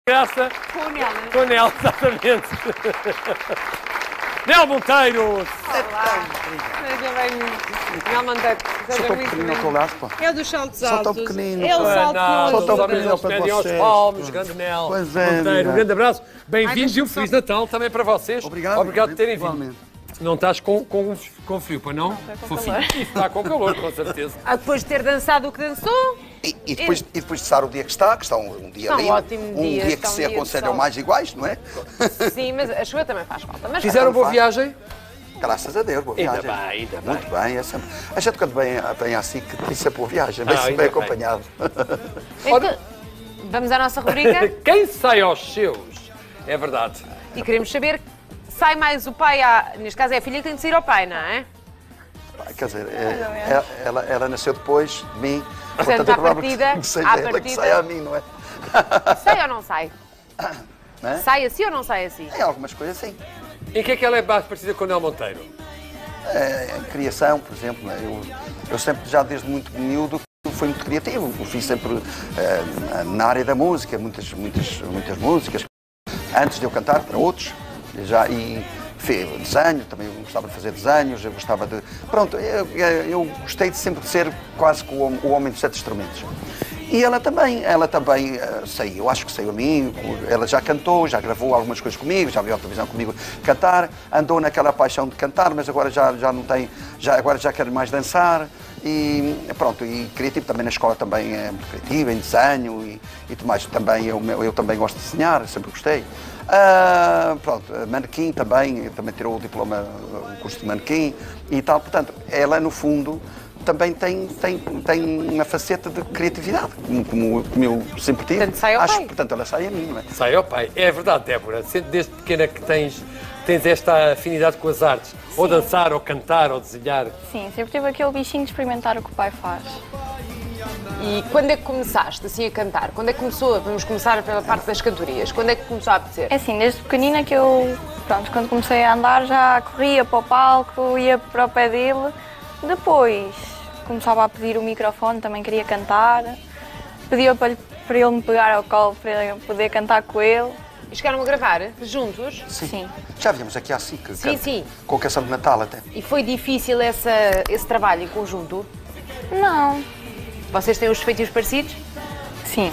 Graça. Com o Nel. Com o Nel, exatamente. Nel Monteiro. Olá. Seja bem-vindo. Nel Monteiro. Só tão pequenino ao teu lado, pá. É dos saltos Só tão altos. pequenino. É o salto Não, Só tão os pequenino amigos para pedem aos vocês. palmos, grande Nel Pois é, Monteiro. Um amiga. grande abraço. Bem-vindos deixa-me e um Feliz Natal também para vocês. Obrigado. Obrigado por terem vindo. Igualmente. Não estás com frio, pois não? com Fofinho. calor. Está com calor, com certeza. Depois de ter dançado o que dançou, E depois de estar o dia que está um dia Está um lindo, ótimo dia, dia está que um se dia de aconselham sol. mais iguais, não é? sim, mas a chuva também faz falta. Mas Fizeram boa faz. viagem? Graças a Deus, boa Ainda viagem. bem, ainda bem. Muito bem, é sempre... A gente quando vem assim, que tem sempre boa viagem, vem ainda sempre bem. bem acompanhado. então, vamos à nossa rubrica Quem sai aos seus? É verdade. e queremos saber, sai mais o pai, neste caso é a filha que tem de sair ao pai, não é? Quer dizer, ela nasceu depois de mim, Portanto, é à provável partida- que seja à ela que partida- saia a mim, não é? Sai ou não sai? Não é? Sai assim ou não sai assim? Em algumas coisas, sim. Em que é que ela é mais parecida com o Nel Monteiro? Em criação, por exemplo, né? Eu sempre, já desde muito miúdo, fui muito criativo. Eu fiz sempre na área da música, muitas músicas. Antes de eu cantar, para outros, e fiz desenho, também eu gostava de fazer desenhos, eu gostava de... Pronto, eu gostei de sempre de ser quase que o homem dos 7 instrumentos. E ela também saiu, eu acho que saiu a mim, ela já cantou, já gravou algumas coisas comigo, já veio à televisão comigo cantar, andou naquela paixão de cantar, mas agora já não tem, agora já quer mais dançar e pronto, e criativo também na escola também é muito criativo, em desenho e tudo mais, também eu também gosto de desenhar, sempre gostei. Pronto, manequim também tirou o diploma, o curso de manequim e tal, portanto, ela no fundo também tem uma faceta de criatividade, como eu sempre tive. Portanto, sai ao pai. Portanto, ela sai a mim, não é? Sai ao pai. É verdade, Débora. Sempre desde pequena que tens esta afinidade com as artes. Ou dançar, ou cantar, ou desenhar. Sim, sempre tive aquele bichinho de experimentar o que o pai faz. E quando é que começaste assim a cantar? Quando é que começou? Vamos começar pela parte das cantorias. Quando é que começou a apetecer? É assim, desde pequenina que eu, pronto, quando comecei a andar já corria para o palco, ia para o pé dele. Depois começava a pedir o microfone, também queria cantar. Pedia para ele me pegar ao colo para eu poder cantar com ele. E chegaram a gravar juntos? Sim. Já viemos aqui à SIC, Sim. com a canção de Natal até. E foi difícil esse trabalho em conjunto? Não. Vocês têm os feitios parecidos? Sim.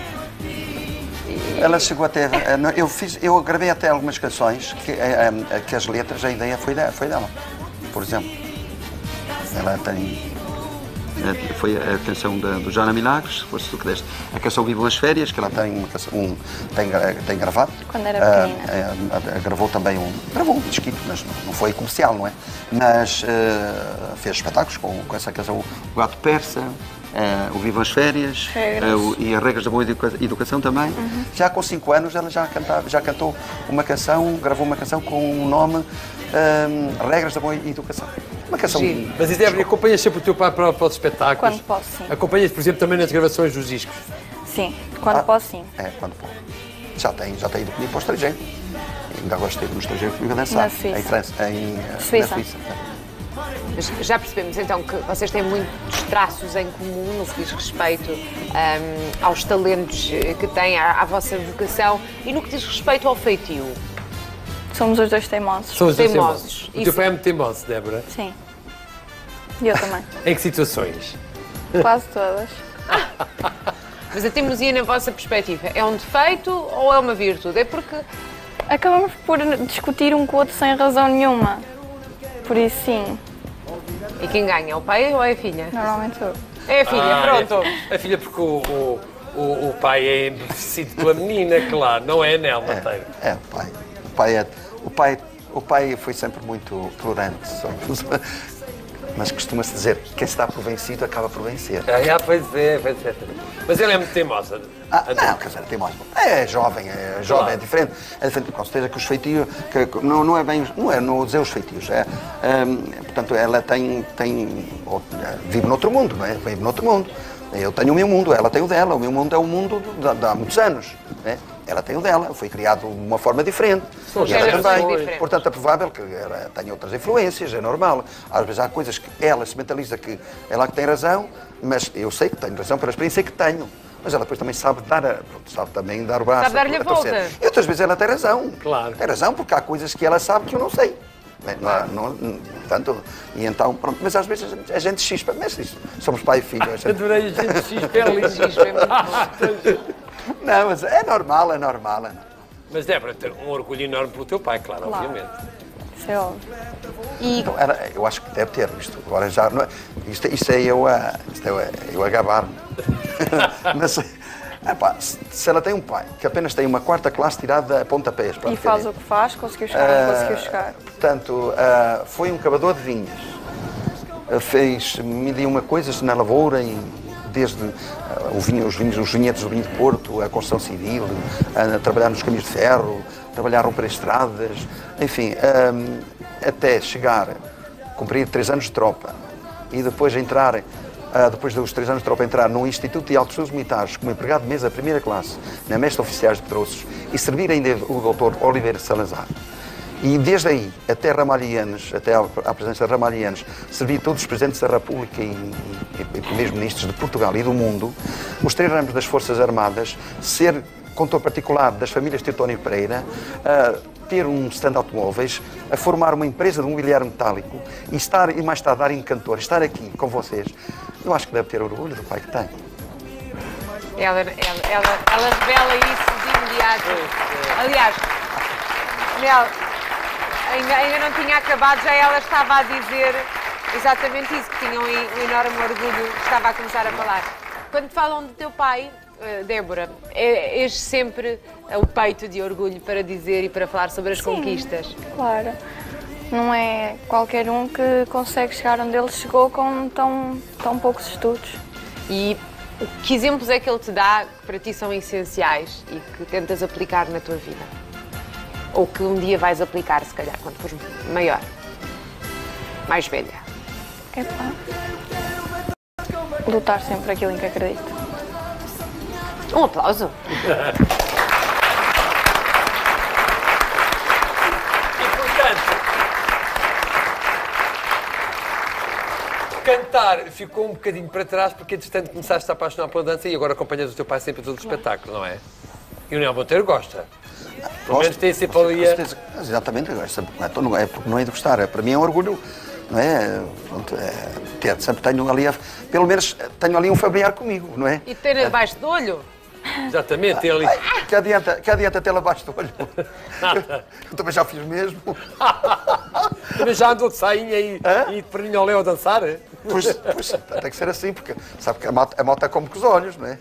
Ela chegou até... Eu gravei até algumas canções que as letras, a ideia foi dela, por exemplo. Ela tem... Foi a canção do Jana Milagres, se fosse tu que deste. A canção Vivam as Férias, que ela tem gravado. Quando era pequenina. Gravou também gravou um disquito, mas não foi comercial, não é? Mas fez espetáculos com essa canção, o Gato Persa, o Vivam as Férias e as Regras da Boa Educação também. Já com 5 anos ela já cantou uma canção, gravou uma canção com o nome Regras da Boa Educação. Uma canção... Mas e Débora, acompanhas sempre o teu pai para os espetáculos? Quando posso, sim. Acompanhas, por exemplo, também nas gravações dos discos? Sim. Quando posso, sim. Quando posso. Já tem ido comigo para o estrangeiro. Ainda agora esteve no estrangeiro comigo a dançar. Na Suíça. Em França, Suíça. na Suíça. Mas já percebemos então que vocês têm muitos traços em comum no que diz respeito aos talentos que têm, à vossa vocação e no que diz respeito ao feitio. Somos os dois teimosos. São os dois Teimosos. teimosos. O teu pai é muito teimoso, Débora. Sim. E eu também. Em que situações? Quase todas. Mas a teimosia, na vossa perspectiva, é um defeito ou é uma virtude? É porque... Acabamos por discutir um com o outro sem razão nenhuma. Por isso, sim. E quem ganha, o pai ou é a filha? Normalmente eu. É a filha, pronto. A filha, porque o pai é embevecido pela menina, claro, não é a Nel Monteiro. O pai foi sempre muito tolerante, mas costuma-se dizer que quem está por vencido acaba por vencer. Pois é. Mas ele é muito teimosa. Não, quer dizer, tem mais. É jovem, Claro. é diferente. É diferente, com certeza que os feitios, não é bem, não é não dizer os feitios, portanto, ela vive noutro mundo, não é? Vive noutro mundo. Eu tenho o meu mundo, ela tem o dela, o meu mundo é o mundo de há muitos anos, né? Ela tem o dela, foi criado de uma forma diferente. São E ela gerações também. diferentes. Portanto, é provável que ela tenha outras influências, é normal. Às vezes há coisas que ela se mentaliza que ela que tem razão, mas eu sei que tenho razão pela experiência que tenho. mas ela depois também sabe sabe também dar o braço. Sabe dar-lhe a volta. E outras vezes ela tem razão. Claro. Tem razão, porque há coisas que ela sabe que eu não sei. Portanto, e então, pronto, mas às vezes a gente chispa, mas isto, somos pai e filho. A gente... Adorei a gente chispa, é lindo. Chispa é muito bom. Não, mas é normal, é normal. Mas Débora, ter um orgulho enorme pelo teu pai, claro, obviamente. Isso é óbvio. E Eu acho que deve ter isto. Agora já não é, isto é eu a gabar-me. Mas epá, se ela tem um pai que apenas tem uma quarta classe tirada a pontapés. E faz o que faz, conseguiu chegar, não conseguiu chegar. Portanto, foi um cavador de vinhas. Fez mil e uma coisas na lavoura, desde os vinhedos do vinho de Porto, a construção civil, a trabalhar nos caminhos de ferro, trabalhar para estradas, enfim, até chegar, cumprir 3 anos de tropa e depois entrar, depois dos 3 anos de tropa, entrar no Instituto de Altos Estudos Militares como empregado de mesa primeira classe, na Mestre Oficiais de Pedroços, e servir ainda o doutor Oliveira Salazar. E desde aí, até Ramalhianos, até à presença de Ramalhianos, servi todos os presidentes da República e primeiros ministros de Portugal e do mundo, os 3 ramos das Forças Armadas, ser condutor particular das famílias Teutónio Pereira, ter um stand de automóveis, a formar uma empresa de mobiliário metálico e mais tarde dar em Cantor, estar aqui com vocês, eu acho que deve ter orgulho do pai que tem. ela revela isso de imediato. Aliás, Mel, ainda não tinha acabado, já ela estava a dizer exatamente isso, que tinha um enorme orgulho, estava a começar a falar. Quando falam do teu pai, Débora, és sempre o peito de orgulho para dizer e para falar sobre as conquistas. Claro. Não é qualquer um que consegue chegar onde ele chegou com tão poucos estudos. E que exemplos é que ele te dá que para ti são essenciais e que tentas aplicar na tua vida? Ou que um dia vais aplicar, se calhar, quando fores maior, mais velha? Epá. Lutar sempre aquilo em que acredito. Um aplauso. E, portanto, cantar ficou um bocadinho para trás porque, entretanto, começaste a apaixonar pela dança e agora acompanhas o teu pai sempre a todo o espetáculo, não é? E o Nel Monteiro gosta. Pelo menos tem sempre ali a... Exatamente, é porque não é de gostar. Para mim é um orgulho, não é? Sempre tenho ali, pelo menos tenho ali um familiar comigo, não é? E ter abaixo do olho? Exatamente, tem ali... Que adianta tê-la abaixo do olho? Eu também já fiz mesmo. Também já andou de sainha e de perninholé a dançar? Pois, tem que ser assim, porque sabe que a moto é como com os olhos, não é?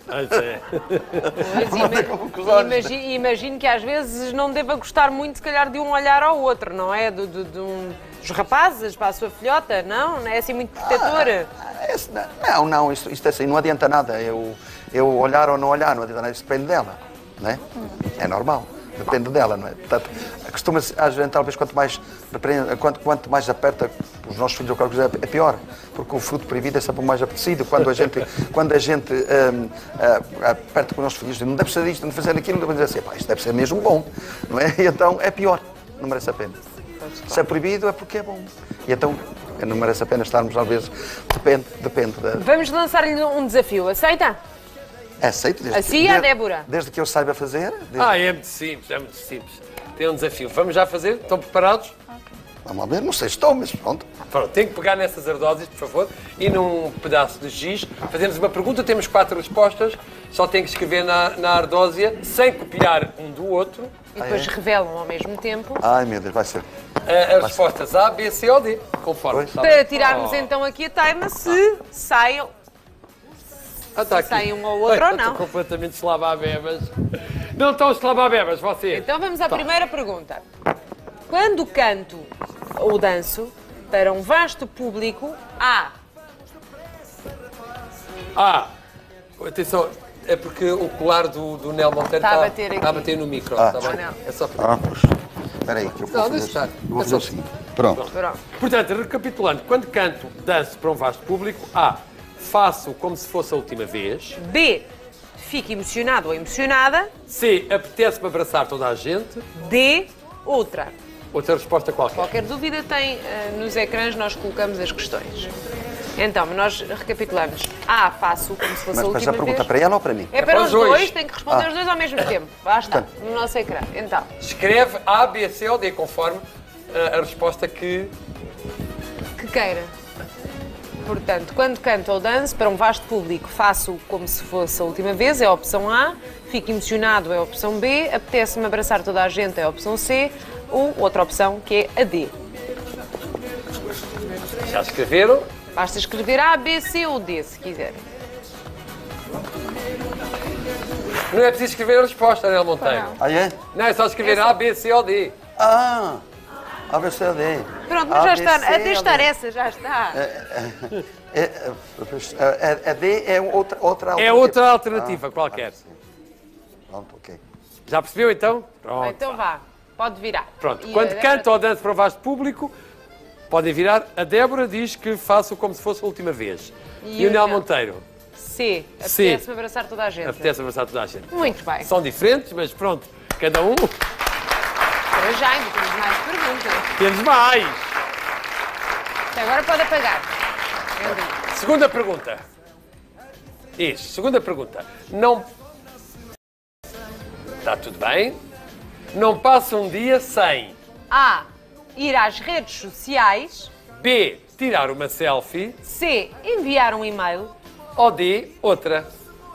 Imagino que às vezes não deva gostar muito, se calhar, de um olhar ao outro, não é? Dos rapazes para a sua filhota, não? Não é assim muito protetora? Não, isto é assim, não adianta nada. Eu olhar ou não olhar, não adianta nada, isso depende dela, não é? É normal, depende dela, não é? Portanto, costuma-se, às vezes, talvez, quanto mais aperta os nossos filhos, é pior, porque o fruto proibido é sempre o mais apetecido. Quando a gente aperta com os nossos filhos, não deve ser isto, não deve fazer aquilo, não deve dizer assim, isto deve ser mesmo bom, não é? E então é pior, não merece a pena. Se é proibido é porque é bom. E então não merece a pena estarmos, às vezes, depende da... Vamos lançar-lhe um desafio, aceita? Aceito. Assim é, Débora? Desde que eu saiba fazer. É muito simples, é muito simples. Tem um desafio. Vamos já fazer? Estão preparados? Vamos ver, não sei se estou, mas pronto. Pronto, tem que pegar nessas ardósias, por favor, e num pedaço de giz. Fazemos uma pergunta, temos 4 respostas, só tem que escrever na ardósia, sem copiar um do outro. E depois revelam ao mesmo tempo. Ai, meu Deus, vai ser. As respostas A, B, C ou D, conforme. Para tirarmos então aqui a time, se saiam. Está aqui. Sai um ou outro ou não. Estou completamente slababebas. Não estão slababebas, vocês. Então vamos à primeira pergunta. Quando canto ou danço para um vasto público, atenção, é porque o colar do Nel Monteiro está a bater no micro. Não. É só para... Pois. Espera aí, que eu vou Não, fazer deixa estar. eu vou fazer o seguinte. Pronto. Portanto, recapitulando, quando canto, danço para um vasto público, A, faço como se fosse a última vez. B, fico emocionado ou emocionada. C, apetece-me abraçar toda a gente. D, outra. Outra resposta qualquer. Qualquer dúvida tem nos ecrãs, nós colocamos as questões. Então, nós recapitulamos. A, faço como se fosse a Mas última a pergunta vez. para ela ou para mim? É para os dois, tem que responder Ah. os dois ao mesmo tempo. Lá está, no nosso ecrã. Então, Escreve A, B, C ou D, conforme a resposta que... que queira. Portanto, quando canto ou danço para um vasto público, faço como se fosse a última vez, é a opção A. Fico emocionado, é a opção B. Apetece-me abraçar toda a gente, é a opção C. Ou outra opção, que é a D. Já escreveram? Basta escrever A, B, C ou D, se quiserem. Não é preciso escrever a resposta, Anel Monteiro. Ah, é? Não, é só escrever A, B, C ou D. Ah! A, B, C, D. Pronto, mas já está. Até estar essa, já está. A D é outra alternativa. É outra alternativa qualquer. Pronto, ok. Já percebeu então? Pronto. Então vá, pode virar. Pronto. E Quando a- canto ou danço para o vasto público, podem virar. A Débora diz que faço como se fosse a última vez. E o Nel Monteiro? C. C. Apetece-me abraçar toda a gente. Apetece abraçar toda a gente. Muito bem. São diferentes, mas pronto. Cada um. Para já ainda temos mais perguntas. Temos mais. Até agora pode apagar. Segunda pergunta. Segunda pergunta. Não... Está tudo bem? Não passa um dia sem... A. Ir às redes sociais. B. Tirar uma selfie. C. Enviar um e-mail. Ou D. Outra.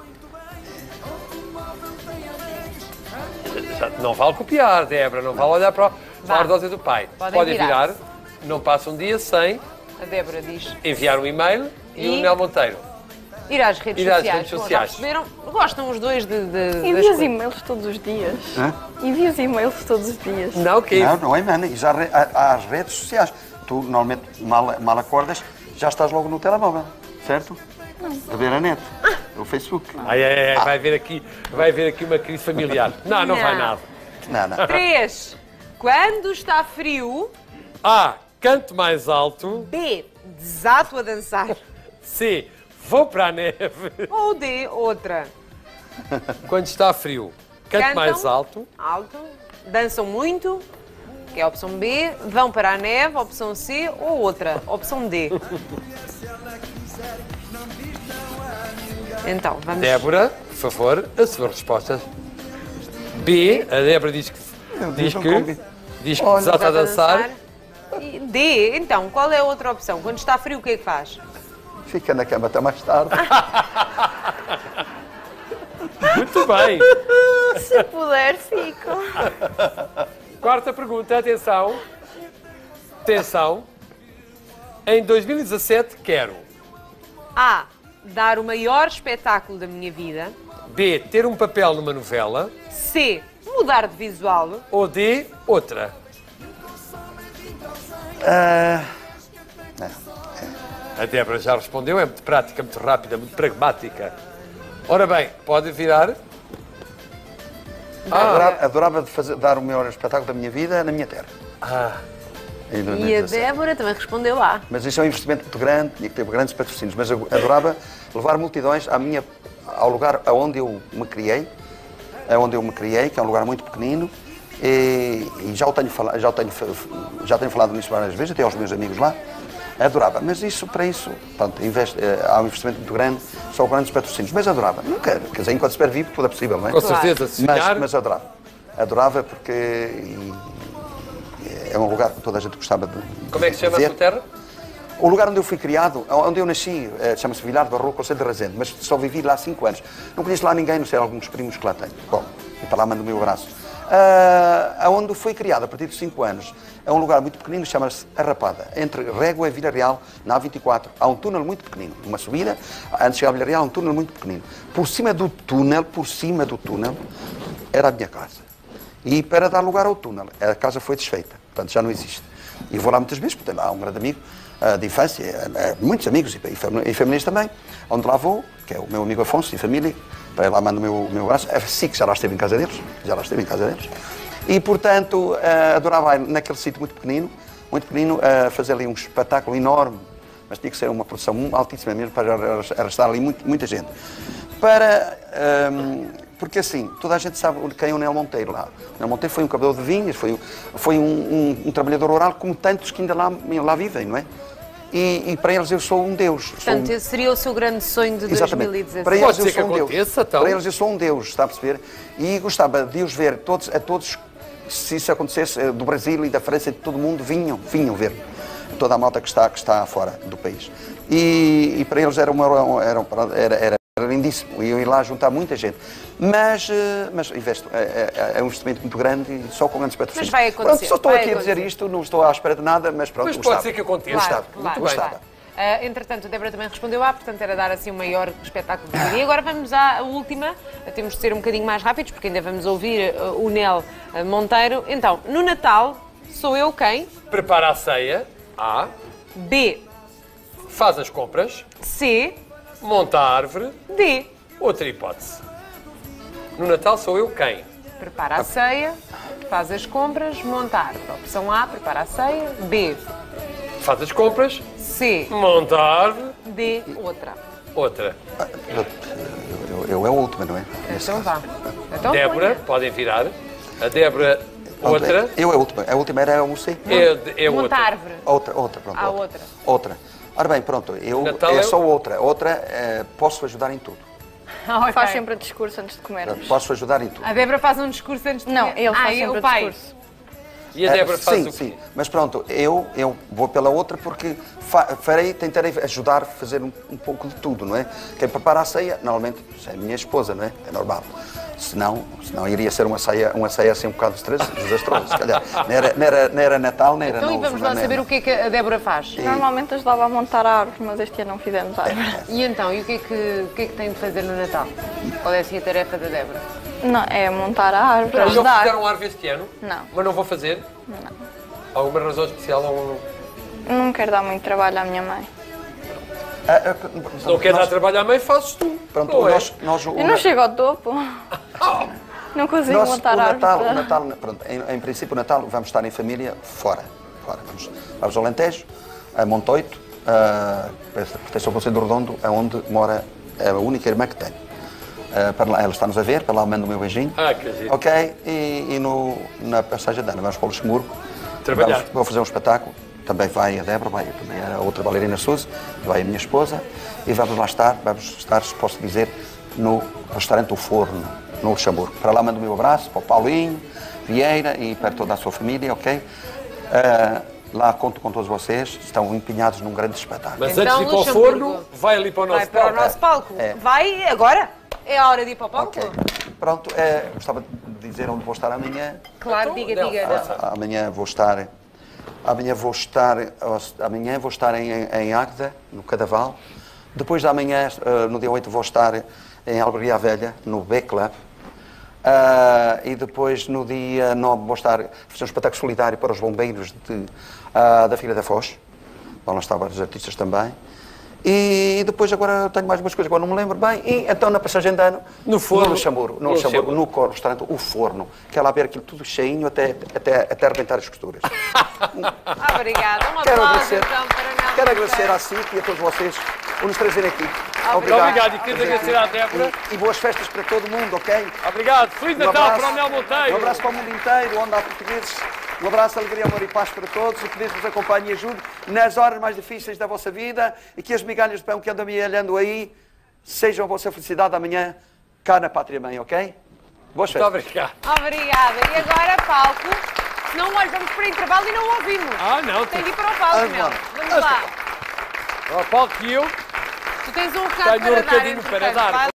Não vale copiar, Débora. Não vale olhar para a ardósia do pai. Podem virar. virar. Não passa um dia sem A Débora diz. enviar um e-mail e o E? Nel Monteiro. Ir às redes Ir às sociais. redes Bom, sociais. já perceberam? Gostam os dois de das Envio os coisas. e-mails todos os dias. Hã? Envio os e-mails todos os dias. Não, que Não é, mano. Isso às redes sociais. Tu, normalmente, mal acordas, já estás logo no telemóvel, certo? A ver a net, o Facebook. Ai, vai ver aqui uma crise familiar. Não, não vai nada. Não. 3. Quando está frio. A. Canto mais alto. B. Desato a dançar. C. Vou para a neve. Ou D. Outra. Quando está frio, canto Cantam. mais alto. Alto. Dançam muito. Que é a opção B. Vão para a neve. Opção C. Ou outra. Opção D. Então, vamos... Débora, por favor, as suas respostas. B. A Débora diz que Olha, desata a dançar. E D. Então, qual é a outra opção? Quando está frio, o que é que faz? Fica na cama até mais tarde. Muito bem. Se puder, fico. Quarta pergunta, atenção. Atenção. Em 2017 quero A. Dar o maior espetáculo da minha vida. B. Ter um papel numa novela. C. Mudar de visual. Ou D. Outra. A Débora já respondeu, é muito prática, muito rápida, muito pragmática. Ora bem, pode virar. Adorava dar o maior espetáculo da minha vida na minha terra. Em E a 2017. Débora também respondeu A. Mas isso é um investimento muito grande, tinha que ter grandes patrocínios, mas eu adorava levar multidões ao lugar onde eu me criei, que é um lugar muito pequenino, e já tenho falado nisso várias vezes, até aos meus amigos lá. Adorava, mas para isso, pronto, há um investimento muito grande, só grandes patrocínios, mas adorava. Não quero, quer dizer, enquanto estiver vivo, tudo é possível, não é? Com certeza, sonhar. Mas adorava. Adorava porque é um lugar que toda a gente gostava de Como é que se chama a ver. sua terra? O lugar onde eu fui criado, onde eu nasci, chama-se Vilar de Barroco, Concelho de Rezende, mas só vivi lá 5 anos. Não conheço lá ninguém, não sei, alguns primos que lá tenho. Bom, e para lá mando o meu abraço. Onde fui criado, a partir de 5 anos, é um lugar muito pequenino, chama-se Arrapada, entre Régua e Vila Real, na A24. Há um túnel muito pequenino, uma subida, antes de chegar a Vila Real, há um túnel muito pequenino. Por cima do túnel, era a minha casa. E para dar lugar ao túnel, a casa foi desfeita, portanto já não existe. E eu vou lá muitas vezes, porque lá há um grande amigo de infância, muitos amigos e famílias também, onde lá vou, que é o meu amigo Afonso e família, para lá mando o meu abraço. A SIC já lá esteve em casa deles, E, portanto, adorava ir naquele sítio muito pequenino, fazer ali um espetáculo enorme, mas tinha que ser uma produção altíssima mesmo para arrastar ali muita gente. Porque assim, toda a gente sabe quem é o Nel Monteiro lá. O Nel Monteiro foi um cabedor de vinhas, foi um trabalhador rural como tantos que ainda lá vivem, não é? e para eles eu sou um Deus. Portanto, esse seria o seu grande sonho de Exatamente. 2016. Para eles Pode eu ser sou que um Deus. aconteça, então. Para eles eu sou um Deus, está a perceber? E gostava de os ver a todos, se isso acontecesse, do Brasil e da França e de todo o mundo, vinham ver. Toda a malta que está fora do país. E para eles era lindíssimo. Iam ir lá juntar muita gente. Mas é um investimento muito grande e só com grandes patrocínios. Mas vai acontecer. Pronto, só estou aqui a dizer isto, não estou à espera de nada, mas pronto, Mas gostava. pode ser que aconteça. Gostava, Claro, gostava. claro. Entretanto, a Débora também respondeu portanto era dar assim o maior espetáculo de vida. E agora vamos à última, temos de ser um bocadinho mais rápidos, porque ainda vamos ouvir o Nel Monteiro. Então, no Natal, sou eu quem? Prepara a ceia. A. B. Faz as compras. C. Monta a árvore. D. Outra hipótese. No Natal sou eu quem? Prepara a ceia, faz as compras, monta a árvore. Opção A, prepara a ceia. B. Faz as compras. C. Monta a árvore. D. Outra. Outra. Eu é a última, não é? Então vá. Então, Débora, ponha. podem virar. A Débora, Pronto, outra. Eu é a última. A última era o C. É Monta outra. a árvore. Outra, pronto. Há outra. Outra. Ora bem, pronto, Natal é é só outra. Outra, posso ajudar em tudo. Ok. Faz sempre discurso antes de comermos. Posso ajudar em tudo. A Débora faz um discurso antes de Não, comer. ele faz e sempre o pai. discurso. E a Débora faz sim, o quê? sim. Mas pronto, eu vou pela outra porque tentarei ajudar a fazer um pouco de tudo, não é? Quem prepara a ceia, normalmente, é a minha esposa, não é? É normal. Senão iria ser uma ceia assim um bocado desastrosa, se calhar. Não era Natal, nem era Então, novo. e vamos lá não é? saber o que é que a Débora faz. Normalmente ajudava a montar a árvore, mas este ano não fizemos árvore. E então, e o que é que tem de fazer no Natal? Qual é assim a tarefa da Débora? Não, é montar a árvore, Mas não ajudar. fizeram árvore este ano? Não. Mas não vou fazer? Não. Alguma razão especial? Ou... Não quero dar muito trabalho à minha mãe. Se não quer dar trabalho à mãe, fazes tu. Pronto, Não é? Eu não chego ao topo. Não consigo montar a árvore. O Natal, pronto, em princípio o Natal vamos estar em família fora. Vamos ao Alentejo, a Montoito, pertence ao Conselho do Redondo, onde mora a única irmã que tenho. Para lá, ela está-nos a ver, para lá mando o meu beijinho. Que giro. Ok? E na passagem de ano vamos para o Luxemburgo. Trabalhar. Vou fazer um espetáculo. Também vai a Débora, vai também a outra bailarina Suzy, vai a minha esposa. E vamos estar, se posso dizer, no restaurante O Forno, no Luxemburgo. Para lá mando o meu abraço, para o Paulinho Vieira e para toda a sua família, ok? Lá conto com todos vocês, estão empenhados num grande espetáculo. Mas Então, antes de ir para o Luxemburgo. forno, vai ali para o nosso Vai para o palco. nosso palco. É. Vai agora? É a hora de ir para o palco? Ok. Pronto, gostava de dizer onde vou estar amanhã. Claro, Então, diga. Amanhã vou estar em Águeda, no Cadaval. Depois de amanhã, no dia 8, vou estar em Albergaria Velha, no B-Club. E depois, no dia 9, vou estar a fazer um espetáculo solidário para os bombeiros da Figueira da Foz. Vão lá estar vários artistas também. E depois agora tenho mais umas coisas, agora não me lembro bem. E então na passagem de ano, No Forno. no Luxemburgo, no restaurante O Forno, que é lá ver aquilo tudo cheinho até arrebentar as costuras. Obrigada. Um Quero aplauso, agradecer, então, para Nel quero Monteiro. agradecer à SIC e a todos vocês por nos trazerem aqui. Obrigado e queria agradecer à Débora. E boas festas para todo mundo, ok? Obrigado. Feliz Um Natal abraço. para o Nel Monteiro. Um abraço para o mundo inteiro, onde há portugueses. Um abraço, alegria, amor e paz para todos. E que Deus vos acompanhe e ajude nas horas mais difíceis da vossa vida e que as migalhas de pão que andam amealhando aí sejam a vossa felicidade amanhã cá na Pátria Mãe, ok? Boas Muito festas. obrigado. Obrigada. E agora, palco. Não, olha, vamos para o intervalo e não ouvimos. Não. Tem que ir para o palco, Vamos Nel. lá. Vamos lá. Ao palco que eu Tu tens um recado tenho um para dar. recadinho para entretanto. dar. Vai